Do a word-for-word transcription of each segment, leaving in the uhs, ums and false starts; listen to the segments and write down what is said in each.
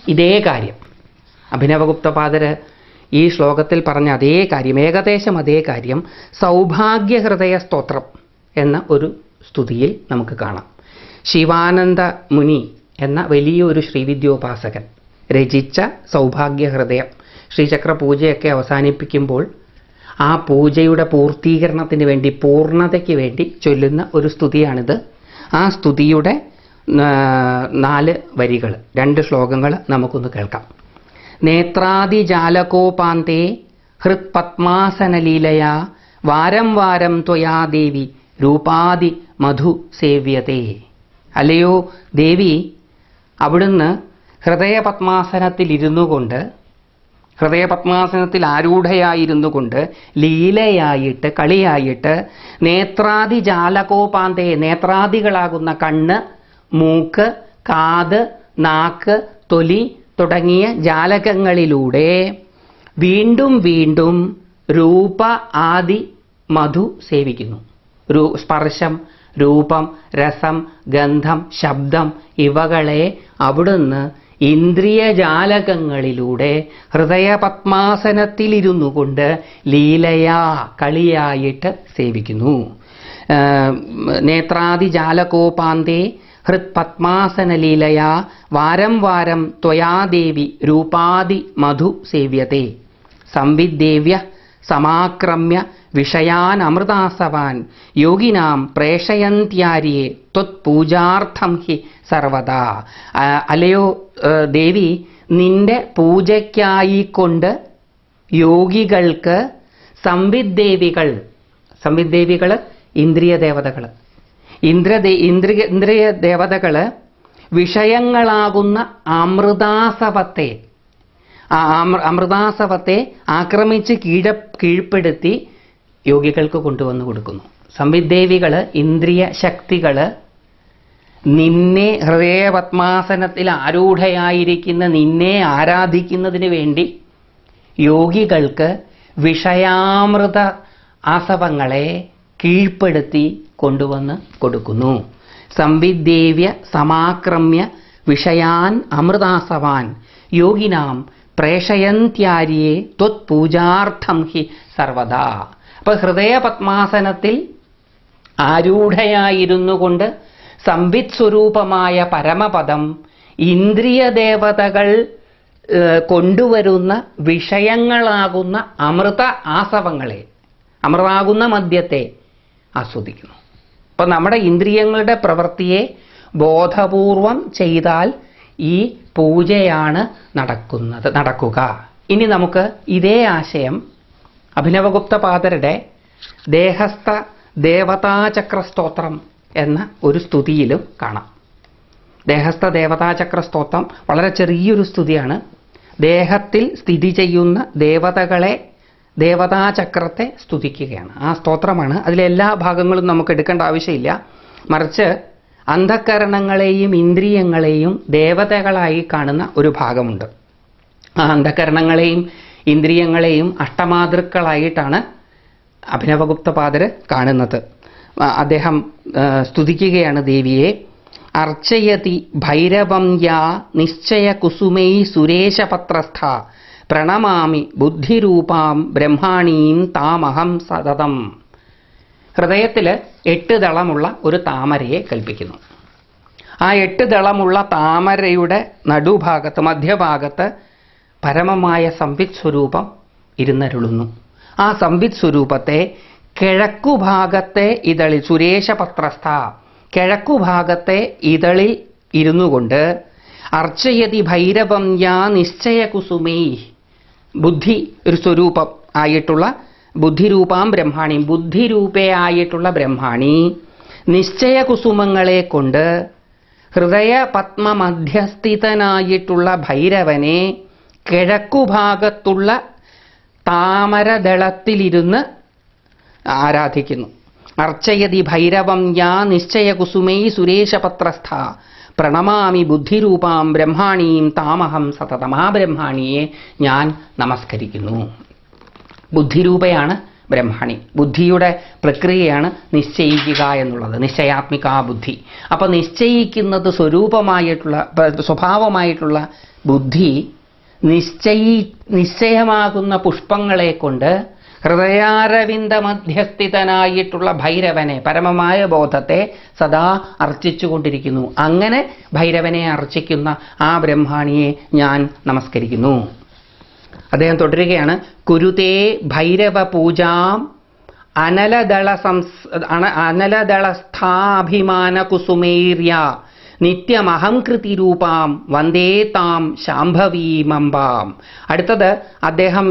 ഇതേ കാര്യം അഭിനവഗുപ്തപാദര് ഈ ശ്ലോകത്തിൽ പറഞ്ഞ അതേ കാര്യം, ഏകദേശം അതേ കാര്യം സൗഭാഗ്യഹൃദയ സ്തോത്രം എന്ന ഒരു സ്തുതിയിൽ നമുക്ക് കാണാം. ശിവാനന്ദ മുനി എന്ന വലിയൊരു ശ്രീവിദ്യോപാസകൻ രചിച്ച സൗഭാഗ്യഹൃദയം ശ്രീചക്ര പൂജയൊക്കെ അവസാനിപ്പിക്കുമ്പോൾ ആ പൂജയുടെ പൂർത്തീകരണത്തിന് വേണ്ടി, പൂർണ്ണതയ്ക്ക് വേണ്ടി ചൊല്ലുന്ന ഒരു സ്തുതിയാണിത്. ആ സ്തുതിയുടെ നാല് വരികൾ, രണ്ട് ശ്ലോകങ്ങൾ നമുക്കൊന്ന് കേൾക്കാം. നേത്രാദിജാലകോപാന്തേ ഹൃത്പത്മാസനലീലയാ വാരം വാരം ത്വയാ ദേവി രൂപാദി മധു സേവ്യതേ. അല്ലയോ ദേവി, അവിടുന്ന് ഹൃദയപത്മാസനത്തിൽ ഇരുന്നു കൊണ്ട്, ഹൃദയപത്മാസനത്തിൽ ആരൂഢയായിരുന്നു കൊണ്ട് ലീലയായിട്ട്, കളിയായിട്ട് നേത്രാദിജാലകോപാന്തേ, നേത്രാദികളാകുന്ന കണ്ണ്, മൂക്ക്, കാത്, നാക്ക്, തൊലി തുടങ്ങിയ ജാലകങ്ങളിലൂടെ വീണ്ടും വീണ്ടും രൂപ ആദി മധു സേവിക്കുന്നു. രൂ സ്പർശം, രൂപം, രസം, ഗന്ധം, ശബ്ദം ഇവകളെ അവിടുന്ന് ഇന്ദ്രിയജാലകങ്ങളിലൂടെ ഹൃദയപത്മാസനത്തിലിരുന്നു കൊണ്ട് ലീലയാ, കളിയായിട്ട് സേവിക്കുന്നു. നേത്രാദിജാലകോപാന്തേ ഹൃത്പത്മാസനലീലയാ വാരം വാരം ത്വയാ ദേവി രൂപാദി മധു സേവ്യതേ. സംവിദ്ദേവ്യ സമാക്രമ്യ വിഷയാൻ അമൃതാസവാൻ യോഗിനാം പ്രേഷയന്ത്യാര്യേ ത്വത്പൂജാർത്ഥം ഹി സർവദാ. അല്ലയോ ദേവി, നിന്റെ പൂജയ്ക്കായിക്കൊണ്ട് യോഗികൾക്ക് സംവിദ്ദേവികൾ, സംവിദ്ദേവികൾ ഇന്ദ്രിയ ദേവതകൾ, ഇന്ദ്രദേ ഇന്ദ്രിയ ഇന്ദ്രിയ ദേവതകൾ വിഷയങ്ങളാകുന്ന അമൃതാസവത്തെ, ആ അമൃതാസവത്തെ ആക്രമിച്ച് കീഴ കീഴ്പ്പെടുത്തി യോഗികൾക്ക് കൊണ്ടുവന്ന് കൊടുക്കുന്നു. സംവിദ്ദേവികൾ, ഇന്ദ്രിയ ശക്തികൾ നിന്നെ, ഹൃദയപത്മാസനത്തിൽ ആരൂഢയായിരിക്കുന്ന നിന്നെ ആരാധിക്കുന്നതിന് വേണ്ടി യോഗികൾക്ക് വിഷയാമൃത ആസവങ്ങളെ കീഴ്പ്പെടുത്തി കൊണ്ടുവന്ന് കൊടുക്കുന്നു. സംവിദ്ദേവ്യ സമാക്രമ്യ വിഷയാൻ അമൃതാസവാൻ യോഗിനാം പ്രേഷയന്ത്യാര്യേ ത്വത്പൂജാർത്ഥം ഹി സർവദാ. അപ്പൊ ഹൃദയപത്മാസനത്തിൽ ആരൂഢയായിരുന്നു കൊണ്ട് സംവിത് സ്വരൂപമായ പരമപദം ഇന്ദ്രിയ ദേവതകൾ കൊണ്ടുവരുന്ന വിഷയങ്ങളാകുന്ന അമൃത ആസവങ്ങളെ, അമൃതാകുന്ന മദ്യത്തെ ആസ്വദിക്കുന്നു. അപ്പൊ നമ്മുടെ ഇന്ദ്രിയങ്ങളുടെ പ്രവൃത്തിയെ ബോധപൂർവം ചെയ്താൽ ഈ പൂജയാണ് നടക്കുന്നത് നടക്കുക. ഇനി നമുക്ക് ഇതേ ആശയം അഭിനവഗുപ്തപാദരുടെ ദേഹസ്ഥ ദേവതാചക്ര സ്തോത്രം എന്ന ഒരു സ്തുതിയിലും കാണാം. ദേഹസ്ഥ ദേവതാചക്ര സ്തോത്രം വളരെ ചെറിയൊരു സ്തുതിയാണ്. ദേഹത്തിൽ സ്ഥിതി ചെയ്യുന്ന ദേവതകളെ, ദേവതാചക്രത്തെ സ്തുതിക്കുകയാണ്. ആ സ്തോത്രമാണ്. അതിലെല്ലാ ഭാഗങ്ങളും നമുക്ക് എടുക്കേണ്ട ആവശ്യമില്ല. മറിച്ച് അന്ധകരണങ്ങളെയും ഇന്ദ്രിയങ്ങളെയും ദേവതകളായി കാണുന്ന ഒരു ഭാഗമുണ്ട്. ആ അന്ധകരണങ്ങളെയും ഇന്ദ്രിയങ്ങളെയും അഷ്ടമാതൃക്കളായിട്ടാണ് അഭിനവഗുപ്തപാദര് കാണുന്നത്. അദ്ദേഹം സ്തുതിക്കുകയാണ് ദേവിയെ. അർച്ചയതി ഭൈരവം യാ നിശ്ചയ കുസുമൈ സുരേശപത്രസ്ഥ പ്രണമാമി ബുദ്ധിരൂപാം ബ്രഹ്മാണീം താമഹം സതതം. ഹൃദയത്തിൽ എട്ട് ദളമുള്ള ഒരു താമരയെ കൽപ്പിക്കുന്നു. ആ എട്ട് ദളമുള്ള താമരയുടെ നടുഭാഗത്ത്, മധ്യഭാഗത്ത് പരമമായ സംവിത് സ്വരൂപം ഇരുന്നരുളുന്നു. ആ സംവിത് സ്വരൂപത്തെ കിഴക്കുഭാഗത്തെ ഇതളിൽ, സുരേശപത്രസ്ഥ, കിഴക്കുഭാഗത്തെ ഇതളിൽ ഇരുന്നു കൊണ്ട് അർച്ചയതി ഭൈരവം യാ നിശ്ചയ കുസുമൈ, ബുദ്ധി ഒരു സ്വരൂപം ആയിട്ടുള്ള ബുദ്ധിരൂപാം ബ്രഹ്മാണി, ബുദ്ധിരൂപയായിട്ടുള്ള ബ്രഹ്മാണി നിശ്ചയ കുസുമങ്ങളെ കൊണ്ട് ഹൃദയ പത്മ മധ്യസ്ഥിതനായിട്ടുള്ള ഭൈരവനെ കിഴക്കുഭാഗത്തുള്ള താമരദളത്തിലിരുന്ന് ആരാധിക്കുന്നു. അർച്ചയതി ഭൈരവം യാ നിശ്ചയ കുസുമൈ സുരേശപത്രസ്ഥ പ്രണമാമി ബുദ്ധിരൂപാം ബ്രഹ്മാണീം താമഹം സതതം. ആ ബ്രഹ്മാണിയെ ഞാൻ നമസ്കരിക്കുന്നു. ബുദ്ധിരൂപയാണ് ബ്രഹ്മാണി. ബുദ്ധിയുടെ പ്രക്രിയയാണ് നിശ്ചയിക്കുക എന്നുള്ളത്, നിശ്ചയാത്മിക ബുദ്ധി. അപ്പൊ നിശ്ചയിക്കുന്നത് സ്വരൂപമായിട്ടുള്ള, സ്വഭാവമായിട്ടുള്ള ബുദ്ധി നിശ്ചയി നിശ്ചയമാകുന്ന പുഷ്പങ്ങളെ കൊണ്ട് ഹൃദയാരവിന്ദ മധ്യസ്ഥിതനായിട്ടുള്ള ഭൈരവനെ, പരമമായ ബോധത്തെ സദാ അർച്ചിച്ചുകൊണ്ടിരിക്കുന്നു. അങ്ങനെ ഭൈരവനെ അർച്ചിക്കുന്ന ആ ബ്രഹ്മാണിയെ ഞാൻ നമസ്കരിക്കുന്നു. അദ്ദേഹം തുടരുകയാണ്. കുരുതേ ഭൈരവ പൂജാം അനലദള സംസ് അനലദളസ്ഥാഭിമാന കുസുമേര്യ നിത്യമഹംകൃതി രൂപാം വന്ദേ താം ശാംഭവീമംബാം. അടുത്തത് അദ്ദേഹം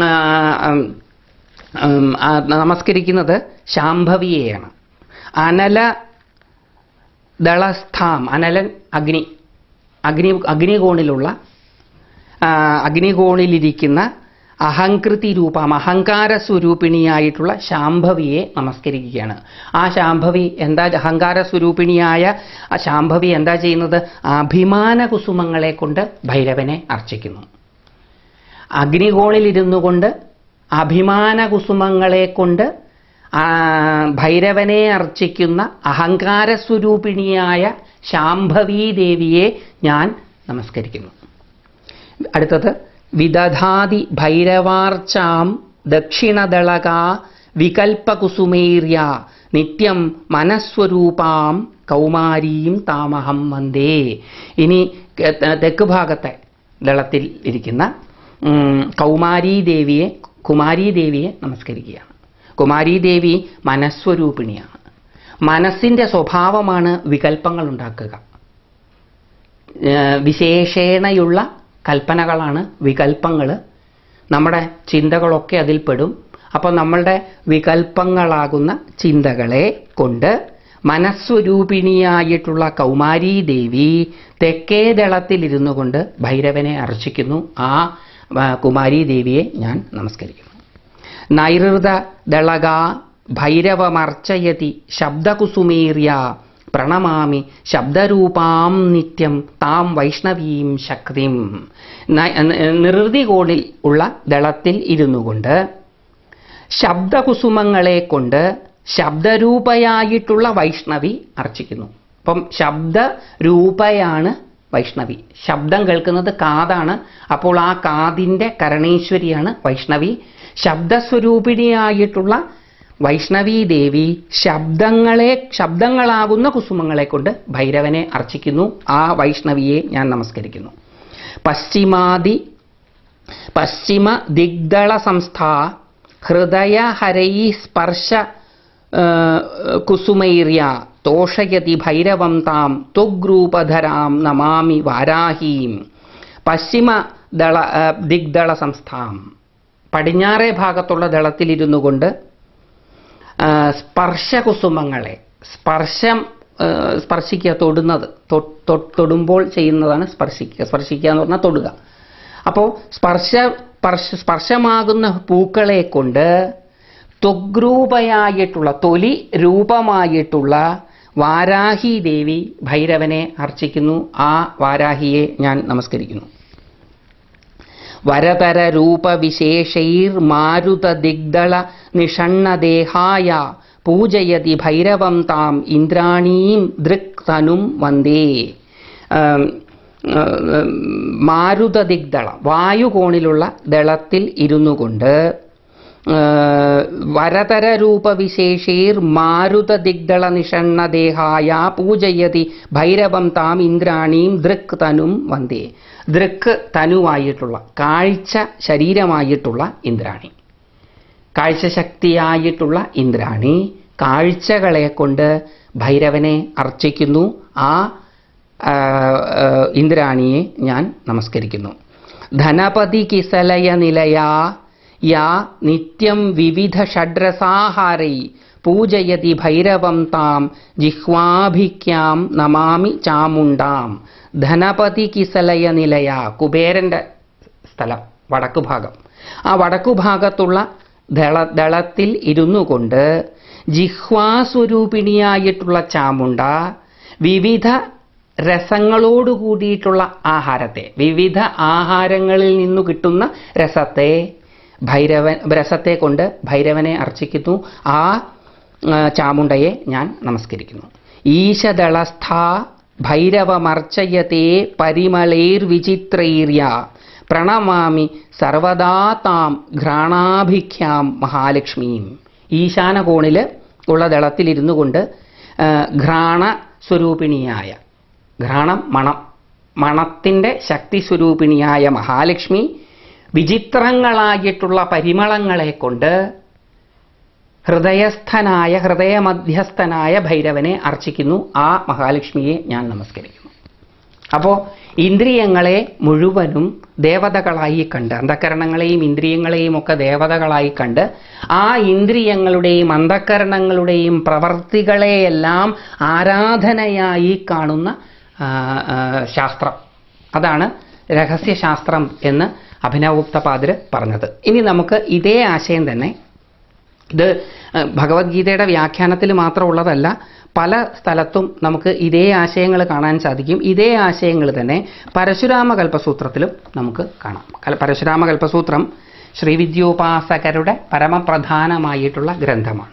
നമസ്കരിക്കുന്നത് ശാംഭവിയെയാണ്. അനല ദളസ്ഥാം, അനലൻ അഗ്നി, അഗ്നി അഗ്നികോണിലുള്ള അഗ്നികോണിലിരിക്കുന്ന അഹംകൃതി രൂപം, അഹങ്കാര സ്വരൂപിണിയായിട്ടുള്ള ശാംഭവിയെ നമസ്കരിക്കുകയാണ്. ആ ശാംഭവി എന്താ, അഹങ്കാര സ്വരൂപിണിയായ ആ ശാംഭവി എന്താ ചെയ്യുന്നത്? അഭിമാന കുസുമങ്ങളെ കൊണ്ട് ഭൈരവനെ അർച്ചിക്കുന്നു. അഗ്നികോണിലിരുന്നു കൊണ്ട് അഭിമാന കുസുമങ്ങളെ കൊണ്ട് ഭൈരവനെ അർച്ചിക്കുന്ന അഹങ്കാര സ്വരൂപിണിയായ ശാംഭവീ ദേവിയെ ഞാൻ നമസ്കരിക്കുന്നു. അടുത്തത് വിദധാതി ഭൈരവാർച്ചാം ദക്ഷിണദളക വികൽപകുസുമേര്യ നിത്യം മനസ്വരൂപാം കൗമാരീം താമഹം വന്ദേ. ഇനി തെക്ക് ഭാഗത്തെ ദളത്തിൽ ഇരിക്കുന്ന കൗമാരീ ദേവിയെ, കുമാരീ ദേവിയെ നമസ്കരിക്കുകയാണ്. കുമാരീ ദേവി മനസ്വരൂപിണിയാണ്. മനസ്സിൻ്റെ സ്വഭാവമാണ് വികൽപ്പങ്ങൾ ഉണ്ടാക്കുക. വിശേഷേണയുള്ള കൽപ്പനകളാണ് വികൽപ്പങ്ങൾ. നമ്മുടെ ചിന്തകളൊക്കെ അതിൽപ്പെടും. അപ്പോൾ നമ്മളുടെ വികൽപ്പങ്ങളാകുന്ന ചിന്തകളെ കൊണ്ട് മനസ്വരൂപിണിയായിട്ടുള്ള കൗമാരീ ദേവി തെക്കേ ദളത്തിലിരുന്നു കൊണ്ട് ഭൈരവനെ അർച്ചിക്കുന്നു. ആ കുമാരീ ദേവിയെ ഞാൻ നമസ്കരിക്കുന്നു. നൈഋത ദളക ഭൈരവമർച്ചയതി ശബ്ദകുസുമേര്യ പ്രണമാമി ശബ്ദരൂപാം നിത്യം താം വൈഷ്ണവീം ശക്തിം. നിറുതി കോണിൽ ഉള്ള ദളത്തിൽ ഇരുന്നു കൊണ്ട് ശബ്ദകുസുമങ്ങളെ കൊണ്ട് ശബ്ദരൂപയായിട്ടുള്ള വൈഷ്ണവി അർച്ചിക്കുന്നു. അപ്പം ശബ്ദരൂപയാണ് വൈഷ്ണവി. ശബ്ദം കേൾക്കുന്നത് കാതാണ്. അപ്പോൾ ആ കാതിൻ്റെ കരണേശ്വരിയാണ് വൈഷ്ണവി. ശബ്ദസ്വരൂപിണിയായിട്ടുള്ള വൈഷ്ണവീ ദേവി ശബ്ദങ്ങളെ ശബ്ദങ്ങളാകുന്ന കുസുമങ്ങളെ കൊണ്ട് ഭൈരവനെ അർച്ചിക്കുന്നു. ആ വൈഷ്ണവിയെ ഞാൻ നമസ്കരിക്കുന്നു. പശ്ചിമാദി പശ്ചിമ ദിഗ്ദള സംസ്ഥാ ഹൃദയഹരൈ സ്പർശ കുസുമൈര്യ തോഷയതി ഭൈരവം താം ത്വഗ്രൂപധരാം നമാമി വാരാഹീം. പശ്ചിമ ദള ദിഗ്ദള സംസ്ഥാം, പടിഞ്ഞാറേ ഭാഗത്തുള്ള ദളത്തിലിരുന്നു കൊണ്ട് സ്പർശകുസുമങ്ങളെ, സ്പർശം സ്പർശിക്കുക, തൊടുന്നത്, തൊടുമ്പോൾ ചെയ്യുന്നതാണ് സ്പർശിക്കുക. സ്പർശിക്കുക എന്ന് പറഞ്ഞാൽ തൊടുക. അപ്പോൾ സ്പർശ സ്പർശമാകുന്ന പൂക്കളെ കൊണ്ട് ത്വഗ്രൂപയായിട്ടുള്ള, തൊലി രൂപമായിട്ടുള്ള വാരാഹി ദേവി ഭൈരവനെ അർച്ചിക്കുന്നു. ആ വാരാഹിയെ ഞാൻ നമസ്കരിക്കുന്നു. വരതര രൂപവിശേഷൈർ മാരുത ദിഗ്ദള നിഷണ്ണദേഹായ പൂജയതി ഭൈരവം താം ഇന്ദ്രാണീം ദൃക് തനും വന്ദേ. മാരുത ദിഗ്ദള, വായുകോണിലുള്ള ദളത്തിൽ ഇരുന്നു കൊണ്ട് വരതര രൂപവിശേഷേർ മാരുത ദിഗ്ദള നിഷണ്ണദേഹായ പൂജയതി ഭൈരവം താം ഇന്ദ്രാണീം ദൃക് തനും വന്ദേ. ദൃക് തനുവായിട്ടുള്ള, കാഴ്ച ശരീരമായിട്ടുള്ള ഇന്ദ്രാണി, കാഴ്ചശക്തിയായിട്ടുള്ള ഇന്ദ്രാണി കാഴ്ചകളെ കൊണ്ട് ഭൈരവനെ അർച്ചിക്കുന്നു. ആ ഇന്ദ്രാണിയെ ഞാൻ നമസ്കരിക്കുന്നു. ധനപതി കിസലയ നിലയാ യാ നിത്യം വിവിധ ഷഡ്രസാഹാരൈ പൂജയതി ഭൈരവം താം ജിഹ്വാഭിക്യാം നമാമി ചാമുണ്ടാം. ധനപതി കിസലയ നിലയ, കുബേരൻ്റെ സ്ഥലം, വടക്കുഭാഗം. ആ വടക്കുഭാഗത്തുള്ള ദള ദളത്തിൽ ഇരുന്നു കൊണ്ട് ജിഹ്വാസ്വരൂപിണിയായിട്ടുള്ള ചാമുണ്ട വിവിധ രസങ്ങളോട് കൂടിയിട്ടുള്ള ആഹാരത്തെ, വിവിധ ആഹാരങ്ങളിൽ നിന്നു കിട്ടുന്ന രസത്തെ ഭൈരവൻ രസത്തെ കൊണ്ട് ഭൈരവനെ അർച്ചിക്കുന്നു. ആ ചാമുണ്ടയെ ഞാൻ നമസ്കരിക്കുന്നു. ഈശദളസ്ഥ ഭൈരവമർച്ചയത്തെ പരിമളൈർവിചിത്രൈര്യ പ്രണമാമി സർവദാ താം ഘ്രാണാഭിഖ്യാം മഹാലക്ഷ്മീം. ഈശാനകോണിൽ ഉള്ള ദളത്തിലിരുന്നു കൊണ്ട് ഘ്രാണ സ്വരൂപിണിയായ, ഘ്രാണം മണം, മണത്തിൻ്റെ ശക്തി സ്വരൂപിണിയായ മഹാലക്ഷ്മി വിചിത്രങ്ങളായിട്ടുള്ള പരിമളങ്ങളെ കൊണ്ട് ഹൃദയസ്ഥനായ ഹൃദയമധ്യസ്ഥനായ ഭൈരവനെ അർച്ചിക്കുന്നു. ആ മഹാലക്ഷ്മിയെ ഞാൻ നമസ്കരിക്കുന്നു. അപ്പോൾ ഇന്ദ്രിയങ്ങളെ മുഴുവനും ദേവതകളായി കണ്ട്, അന്ധകരണങ്ങളെയും ഇന്ദ്രിയങ്ങളെയും ഒക്കെ ദേവതകളായി കണ്ട്, ആ ഇന്ദ്രിയങ്ങളുടെയും അന്ധകരണങ്ങളുടെയും പ്രവർത്തികളെയെല്ലാം ആരാധനയായി കാണുന്ന ശാസ്ത്രം, അതാണ് രഹസ്യശാസ്ത്രം എന്ന് അഭിനവഗുപ്തപാദർ പറഞ്ഞത്. ഇനി നമുക്ക് ഇതേ ആശയം തന്നെ, ഇത് ഭഗവത്ഗീതയുടെ വ്യാഖ്യാനത്തിൽ മാത്രമുള്ളതല്ല, പല സ്ഥലത്തും നമുക്ക് ഇതേ ആശയങ്ങൾ കാണാൻ സാധിക്കും. ഇതേ ആശയങ്ങൾ തന്നെ പരശുരാമ കൽപ്പസൂത്രത്തിലും നമുക്ക് കാണാം. പരശുരാമ കൽപ്പസൂത്രം ശ്രീവിദ്യോപാസകരുടെ പരമപ്രധാനമായിട്ടുള്ള ഗ്രന്ഥമാണ്.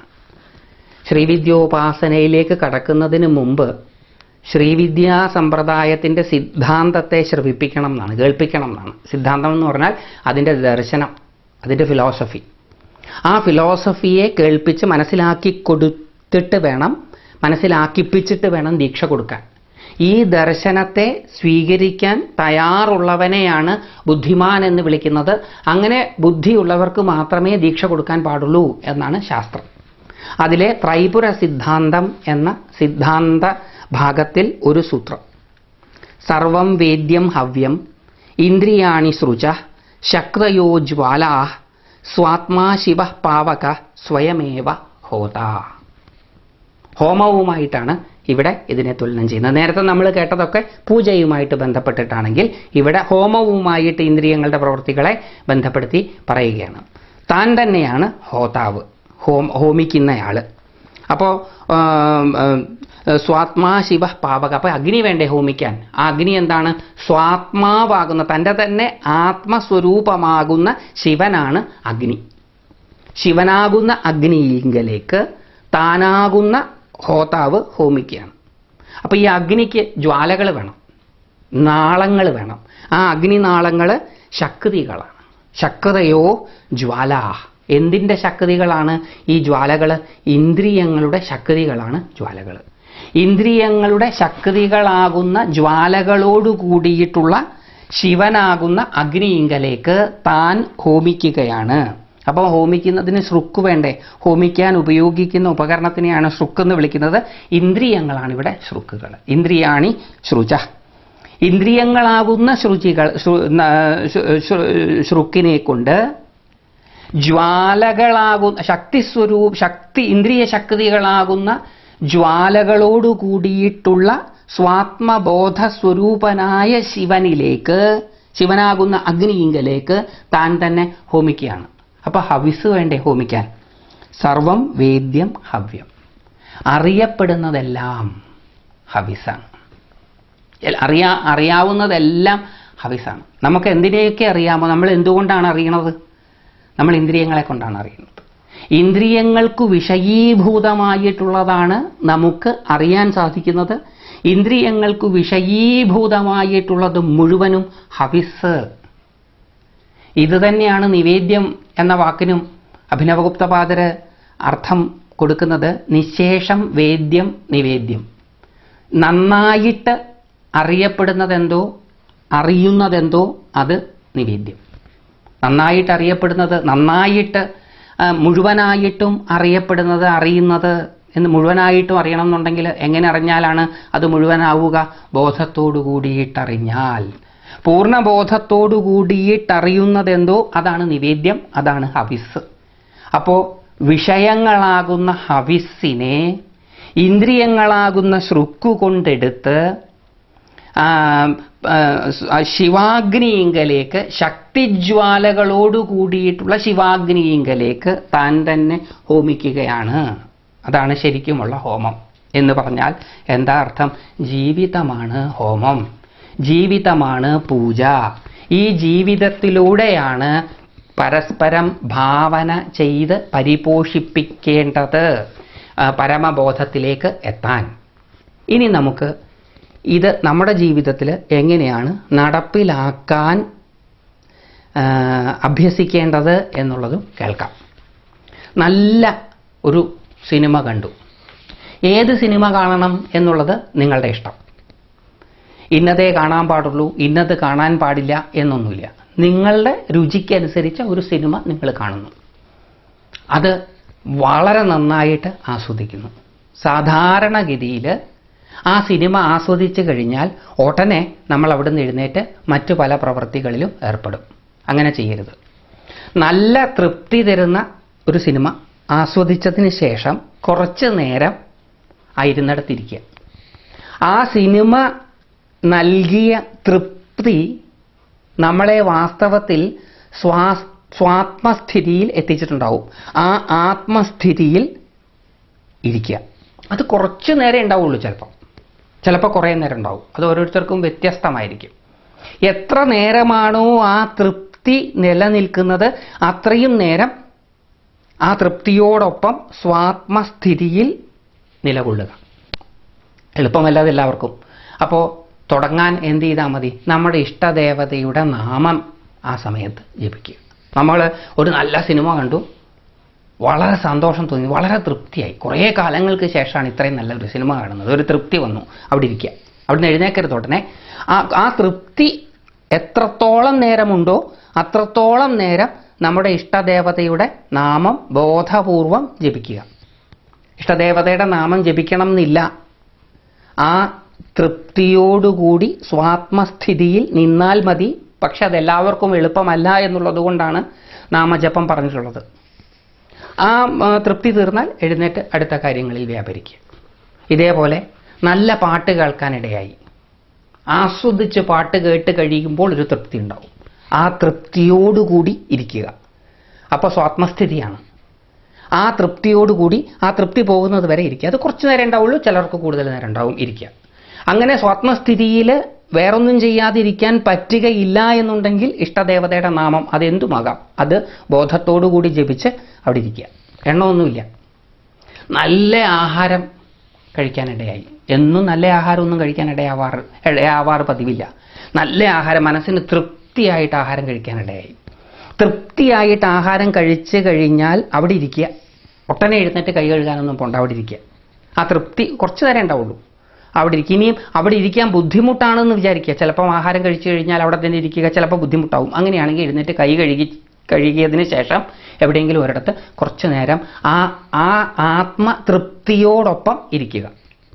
ശ്രീവിദ്യോപാസനയിലേക്ക് കടക്കുന്നതിന് മുമ്പ് ശ്രീവിദ്യാ സമ്പ്രദായത്തിൻ്റെ സിദ്ധാന്തത്തെ ശ്രവിപ്പിക്കണം എന്നാണ്, കേൾപ്പിക്കണം എന്നാണ്. സിദ്ധാന്തം എന്ന് പറഞ്ഞാൽ അതിൻ്റെ ദർശനം, അതിൻ്റെ ഫിലോസഫി. ആ ഫിലോസഫിയെ കേൾപ്പിച്ച് മനസ്സിലാക്കി കൊടുത്തിട്ട് വേണം, മനസ്സിലാക്കിപ്പിച്ചിട്ട് വേണം ദീക്ഷ കൊടുക്കാൻ. ഈ ദർശനത്തെ സ്വീകരിക്കാൻ തയ്യാറുള്ളവനെയാണ് ബുദ്ധിമാൻ എന്ന് വിളിക്കുന്നത്. അങ്ങനെ ബുദ്ധിയുള്ളവർക്ക് മാത്രമേ ദീക്ഷ കൊടുക്കാൻ പാടുള്ളൂ എന്നാണ് ശാസ്ത്രം. അതിലെ ത്രൈപുര സിദ്ധാന്തം എന്ന സിദ്ധാന്ത ഭാഗത്തിൽ ഒരു സൂത്രം, സർവം വേദ്യം ഹവ്യം ഇന്ദ്രിയാണി സൃജ ശക്തയോ ജ്വാലാ സ്വാത്മാ ശിവ പാവക സ്വയമേവ ഹോത. ഹോമവുമായിട്ടാണ് ഇവിടെ ഇതിനെ തുലനം ചെയ്യുന്നത്. നേരത്തെ നമ്മൾ കേട്ടതൊക്കെ പൂജയുമായിട്ട് ബന്ധപ്പെട്ടിട്ടാണെങ്കിൽ ഇവിടെ ഹോമവുമായിട്ട് ഇന്ദ്രിയങ്ങളുടെ പ്രവൃത്തികളെ ബന്ധപ്പെടുത്തി പറയുകയാണ്. താൻ തന്നെയാണ് ഹോതാവ്, ഹോം ഹോമിക്കുന്നയാൾ. അപ്പോൾ സ്വാത്മാ ശിവ പാവക, അപ്പോൾ അഗ്നി വേണ്ടേ ഹോമിക്കാൻ? ആ അഗ്നി എന്താണ്? സ്വാത്മാവാകുന്ന, തൻ്റെ തന്നെ ആത്മസ്വരൂപമാകുന്ന ശിവനാണ് അഗ്നി. ശിവനാകുന്ന അഗ്നിയിങ്കലേക്ക് താനാകുന്ന ഹോതാവ് ഹോമിക്കുകയാണ്. അപ്പോൾ ഈ അഗ്നിക്ക് ജ്വാലകൾ വേണം, നാളങ്ങൾ വേണം. ആ അഗ്നിനാളങ്ങൾ ശക്തികളാണ്. ശക്തയോ ജ്വാലാ. എന്തിൻ്റെ ശക്തികളാണ് ഈ ജ്വാലകൾ? ഇന്ദ്രിയങ്ങളുടെ ശക്തികളാണ് ജ്വാലകൾ. ഇന്ദ്രിയങ്ങളുടെ ശക്തികളാകുന്ന ജ്വാലകളോട് കൂടിയിട്ടുള്ള ശിവനാകുന്ന അഗ്നിയിങ്കലേക്ക് താൻ ഹോമിക്കുകയാണ്. അപ്പോൾ ഹോമിക്കുന്നതിന് ശ്രുക്ക് വേണ്ടേ? ഹോമിക്കാൻ ഉപയോഗിക്കുന്ന ഉപകരണത്തിനെയാണ് ശ്രുക്ക് എന്ന് വിളിക്കുന്നത്. ഇന്ദ്രിയങ്ങളാണ് ഇവിടെ ശ്രുക്കുകൾ. ഇന്ദ്രിയാണി ശ്രുച. ഇന്ദ്രിയങ്ങളാകുന്ന ശ്രുചികൾ ശ്രുക്കിനെ കൊണ്ട് ജ്വാലകളാകുന്ന ശക്തി സ്വരൂപ ശക്തി ഇന്ദ്രിയ ശക്തികളാകുന്ന ജ്വാലകളോട് കൂടിയിട്ടുള്ള സ്വാത്മബോധ സ്വരൂപനായ ശിവനിലേക്ക്, ശിവനാകുന്ന അഗ്നിയിങ്കലേക്ക് താൻ തന്നെ ഹോമിക്കുകയാണ്. അപ്പൊ ഹവിസ് വേണ്ടേ ഹോമിക്കാൻ? സർവം വേദ്യം ഹവ്യം. അറിയപ്പെടുന്നതെല്ലാം ഹവിസാണ്. അറിയാ അറിയാവുന്നതെല്ലാം ഹവിസാണ്. നമുക്ക് എന്തിനെയൊക്കെ അറിയാമോ? നമ്മൾ എന്തുകൊണ്ടാണ് അറിയണത്? നമ്മൾ ഇന്ദ്രിയങ്ങളെ കൊണ്ടാണ് അറിയുന്നത്. ഇന്ദ്രിയങ്ങൾക്ക് വിഷയീഭൂതമായിട്ടുള്ളതാണ് നമുക്ക് അറിയാൻ സാധിക്കുന്നത്. ഇന്ദ്രിയങ്ങൾക്ക് വിഷയീഭൂതമായിട്ടുള്ളത് മുഴുവനും ഹവിസ്. ഇത് തന്നെയാണ് നിവേദ്യം എന്ന വാക്കിനും അഭിനവഗുപ്തപാദർ അർത്ഥം കൊടുക്കുന്നത്. നിശേഷം വേദ്യം നിവേദ്യം. നന്നായിട്ട് അറിയപ്പെടുന്നതെന്തോ, അറിയുന്നതെന്തോ അത് നിവേദ്യം. നന്നായിട്ട് അറിയപ്പെടുന്നത്, നന്നായിട്ട് മുഴുവനായിട്ടും അറിയപ്പെടുന്നത്, അറിയുന്നത് എന്ന് മുഴുവനായിട്ടും അറിയണം എന്നുണ്ടെങ്കിൽ എങ്ങനെ അറിഞ്ഞാലാണ് അത് മുഴുവനാവുക? ബോധത്തോടു കൂടിയിട്ടറിഞ്ഞാൽ. പൂർണ്ണബോധത്തോടു കൂടിയിട്ടറിയുന്നതെന്തോ അതാണ് നിവേദ്യം, അതാണ് ഹവിസ്. അപ്പോൾ വിഷയങ്ങളാകുന്ന ഹവിസ്സിനെ ഇന്ദ്രിയങ്ങളാകുന്ന ശ്രുക്കു കൊണ്ടെടുത്ത് ശിവാഗ്നിയിങ്കലേക്ക്, ശക്തിജ്വാലകളോട് കൂടിയിട്ടുള്ള ശിവാഗ്നിയിങ്കലേക്ക് താൻ തന്നെ ഹോമിക്കുകയാണ്. അതാണ് ശരിക്കുമുള്ള ഹോമം. എന്ന് പറഞ്ഞാൽ എന്താ അർത്ഥം? ജീവിതമാണ് ഹോമം, ജീവിതമാണ് പൂജ. ഈ ജീവിതത്തിലൂടെയാണ് പരസ്പരം ഭാവന ചെയ്ത് പരിപോഷിപ്പിക്കേണ്ടത് പരമബോധത്തിലേക്ക് എത്താൻ. ഇനി നമുക്ക് ഇത് നമ്മുടെ ജീവിതത്തിൽ എങ്ങനെയാണ് നടപ്പിലാക്കാൻ അഭ്യസിക്കേണ്ടത് എന്നുള്ളതും കേൾക്കാം. നല്ല ഒരു സിനിമ കണ്ടു. ഏത് സിനിമ കാണണം എന്നുള്ളത് നിങ്ങളുടെ ഇഷ്ടം. ഇന്നതേ കാണാൻ പാടുള്ളൂ, ഇന്നത് കാണാൻ പാടില്ല എന്നൊന്നുമില്ല. നിങ്ങളുടെ രുചിക്കനുസരിച്ച ഒരു സിനിമ നിങ്ങൾ കാണുന്നു. അത് വളരെ നന്നായിട്ട് ആസ്വദിക്കുന്നു. സാധാരണഗതിയിൽ ആ സിനിമ ആസ്വദിച്ചു കഴിഞ്ഞാൽ ഉടനെ നമ്മൾ അവിടെ നിന്ന് എഴുന്നേറ്റ് മറ്റു പല പ്രവൃത്തികളിലും ഏർപ്പെടും. അങ്ങനെ ചെയ്യരുത്. നല്ല തൃപ്തി തരുന്ന ഒരു സിനിമ ആസ്വദിച്ചതിന് ശേഷം കുറച്ച് നേരം ആ ഇരുന്നിടത്തിരിക്കുക. ആ സിനിമ നൽകിയ തൃപ്തി നമ്മളെ വാസ്തവത്തിൽ സ്വാ സ്വാത്മസ്ഥിതിയിൽ എത്തിച്ചിട്ടുണ്ടാവും. ആ ആത്മസ്ഥിതിയിൽ ഇരിക്കുക. അത് കുറച്ച് നേരം ഉണ്ടാവുള്ളൂ. ചിലപ്പോൾ ചിലപ്പോൾ കുറേ നേരം ഉണ്ടാവും. അത് ഓരോരുത്തർക്കും വ്യത്യസ്തമായിരിക്കും. എത്ര നേരമാണോ ആ തൃപ്തി നിലനിൽക്കുന്നത് അത്രയും നേരം ആ തൃപ്തിയോടൊപ്പം സ്വാത്മസ്ഥിതിയിൽ നിലകൊള്ളുക. എളുപ്പമല്ലാതെ എല്ലാവർക്കും. അപ്പോൾ തുടങ്ങാൻ എന്ത് ചെയ്താൽ മതി? നമ്മുടെ ഇഷ്ടദേവതയുടെ നാമം ആ സമയത്ത് ജപിക്കുക. നമ്മൾ ഒരു നല്ല സിനിമ കണ്ടു, വളരെ സന്തോഷം തോന്നി, വളരെ തൃപ്തിയായി. കുറേ കാലങ്ങൾക്ക് ശേഷമാണ് ഇത്രയും നല്ലൊരു സിനിമ കാണുന്നത്. ഒരു തൃപ്തി വന്നു. അവിടെ ഇരിക്കുക. അവിടെ നിന്ന് എഴുന്നേക്കരുത് ഉടനെ. ആ ആ തൃപ്തി എത്രത്തോളം നേരമുണ്ടോ അത്രത്തോളം നേരം നമ്മുടെ ഇഷ്ടദേവതയുടെ നാമം ബോധപൂർവം ജപിക്കുക. ഇഷ്ടദേവതയുടെ നാമം ജപിക്കണം എന്നില്ല. ആ തൃപ്തിയോടുകൂടി സ്വാത്മസ്ഥിതിയിൽ നിന്നാൽ മതി. പക്ഷെ അതെല്ലാവർക്കും എളുപ്പമല്ല എന്നുള്ളത് കൊണ്ടാണ് നാമജപം പറഞ്ഞിട്ടുള്ളത്. ആ തൃപ്തി തീർന്നാൽ എഴുന്നേറ്റ് അടുത്ത കാര്യങ്ങളിൽ വ്യാപരിക്കുക. ഇതേപോലെ നല്ല പാട്ട് കേൾക്കാനിടയായി. ആസ്വദിച്ച് പാട്ട് കേട്ട് കഴിയുമ്പോൾ ഒരു തൃപ്തി ഉണ്ടാവും. ആ തൃപ്തിയോടുകൂടി ഇരിക്കുക. അപ്പോൾ സ്വാത്മസ്ഥിതിയാണ്. ആ തൃപ്തിയോടുകൂടി ആ തൃപ്തി പോകുന്നത് വരെ ഇരിക്കുക. അത് കുറച്ച് നേരം ഉണ്ടാവുള്ളൂ, ചിലർക്ക് കൂടുതൽ നേരം ഉണ്ടാവും ഇരിക്കുക. അങ്ങനെ സ്വാത്മസ്ഥിതിയിൽ വേറൊന്നും ചെയ്യാതിരിക്കാൻ പറ്റുകയില്ല എന്നുണ്ടെങ്കിൽ ഇഷ്ടദേവതയുടെ നാമം അതെന്തുമാകാം, അത് ബോധത്തോടുകൂടി ജപിച്ച് അവിടെ ഇരിക്കുക. എണ്ണമൊന്നുമില്ല. നല്ല ആഹാരം കഴിക്കാനിടയായി. എന്നും നല്ല ആഹാരമൊന്നും കഴിക്കാനിടയാവാറ് ഇടയാവാറ് പതിവില്ല. നല്ല ആഹാരം, മനസ്സിന് തൃപ്തിയായിട്ട് ആഹാരം കഴിക്കാനിടയായി. തൃപ്തിയായിട്ട് ആഹാരം കഴിച്ച് കഴിഞ്ഞാൽ അവിടെ ഇരിക്കുക. ഒട്ടനെ എഴുന്നേറ്റ് കൈ കഴുകാനൊന്നും പോണ്ട, അവിടെ ഇരിക്കുക. ആ തൃപ്തി കുറച്ച് നേരം ഉണ്ടാവുള്ളൂ. അവിടെ ഇരിക്കുക. ഇനിയും അവിടെ ഇരിക്കാൻ ബുദ്ധിമുട്ടാണെന്ന് വിചാരിക്കുക. ചിലപ്പോൾ ആഹാരം കഴിച്ചു കഴിഞ്ഞാൽ അവിടെ തന്നെ ഇരിക്കുക ചിലപ്പോൾ ബുദ്ധിമുട്ടാവും. അങ്ങനെയാണെങ്കിൽ എഴുന്നേറ്റ് കൈ കഴുകി കഴുകിയതിന് ശേഷം എവിടെയെങ്കിലും ഒരിടത്ത് കുറച്ച് നേരം ആ ആ ആത്മതൃപ്തിയോടൊപ്പം ഇരിക്കുക.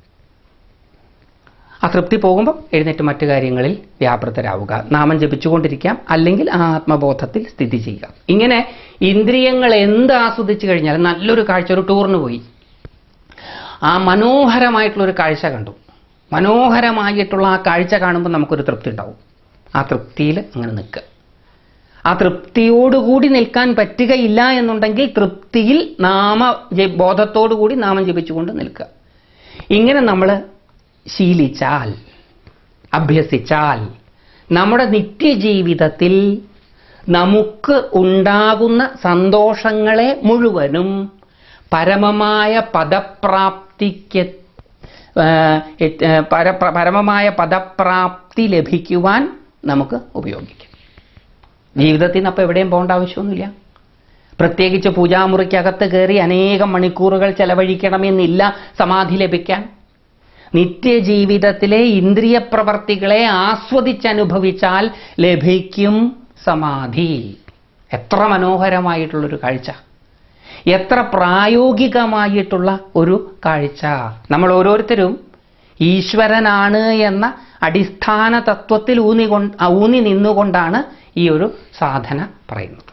ആ തൃപ്തി പോകുമ്പോൾ എഴുന്നേറ്റ് മറ്റു കാര്യങ്ങളിൽ വ്യാപൃതരാവുക. നാമം ജപിച്ചുകൊണ്ടിരിക്കാം, അല്ലെങ്കിൽ ആ ആത്മബോധത്തിൽ സ്ഥിതി ചെയ്യുക. ഇങ്ങനെ ഇന്ദ്രിയങ്ങൾ എന്ത് ആസ്വദിച്ചു കഴിഞ്ഞാൽ, നല്ലൊരു കാഴ്ച, ഒരു ടൂറിന് പോയി, ആ മനോഹരമായിട്ടുള്ളൊരു കാഴ്ച കണ്ടു. മനോഹരമായിട്ടുള്ള ആ കാഴ്ച കാണുമ്പോൾ നമുക്കൊരു തൃപ്തി ഉണ്ടാവും. ആ തൃപ്തിയിൽ അങ്ങനെ നിൽക്കുക. ആ തൃപ്തിയോടുകൂടി നിൽക്കാൻ പറ്റുകയില്ല എന്നുണ്ടെങ്കിൽ തൃപ്തിയിൽ നാമ ബോധത്തോടുകൂടി നാമം ജപിച്ചുകൊണ്ട് നിൽക്കുക. ഇങ്ങനെ നമ്മൾ ശീലിച്ചാൽ, അഭ്യസിച്ചാൽ നമ്മുടെ നിത്യജീവിതത്തിൽ നമുക്ക് ഉണ്ടാകുന്ന സന്തോഷങ്ങളെ മുഴുവനും പരമമായ പദപ്രാപ്തിക്ക് പരമമായ പദപ്രാപ്തി ലഭിക്കുവാൻ നമുക്ക് ഉപയോഗിക്കാം. ജീവിതത്തിൽ നിന്ന് അപ്പോൾ എവിടെയും പോകേണ്ട ആവശ്യമൊന്നുമില്ല. പ്രത്യേകിച്ച് പൂജാമുറിക്കകത്ത് കയറി അനേകം മണിക്കൂറുകൾ ചെലവഴിക്കണമെന്നില്ല സമാധി ലഭിക്കാൻ. നിത്യജീവിതത്തിലെ ഇന്ദ്രിയ പ്രവർത്തികളെ ആസ്വദിച്ചനുഭവിച്ചാൽ ലഭിക്കും സമാധി. എത്ര മനോഹരമായിട്ടുള്ളൊരു കാഴ്ച, എത്ര പ്രായോഗികമായിട്ടുള്ള ഒരു കാഴ്ച. നമ്മൾ ഓരോരുത്തരും ഈശ്വരനാണ് എന്ന അടിസ്ഥാന തത്വത്തിൽ ഊന്നി കൊണ്ട് ഊന്നി നിന്നുകൊണ്ടാണ് ഈ ഒരു സാധന പറയുന്നത്.